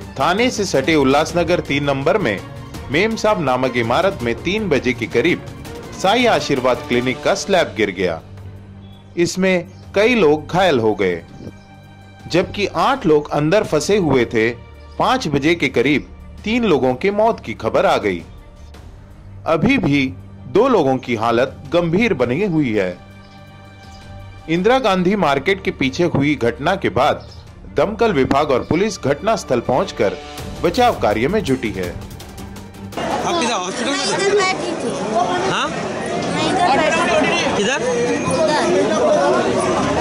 थाने से सटे उल्लासनगर 3 नंबर में मेम साहब नामक इमारत में 3 बजे के करीब साई आशीर्वाद क्लिनिक का स्लैब गिर गया। इसमें कई लोग घायल हो गए, जबकि 8 लोग अंदर फंसे हुए थे। 5 बजे के करीब 3 लोगों के मौत की खबर आ गई। अभी भी 2 लोगों की हालत गंभीर बनी हुई है। इंदिरा गांधी मार्केट के पीछे हुई घटना के बाद दमकल विभाग और पुलिस घटनास्थल पहुंचकर बचाव कार्य में जुटी है। आप किधर हॉस्पिटल में इधर बैठी थी। हाँ मैं इधर बैठी थी। किधर? उधर।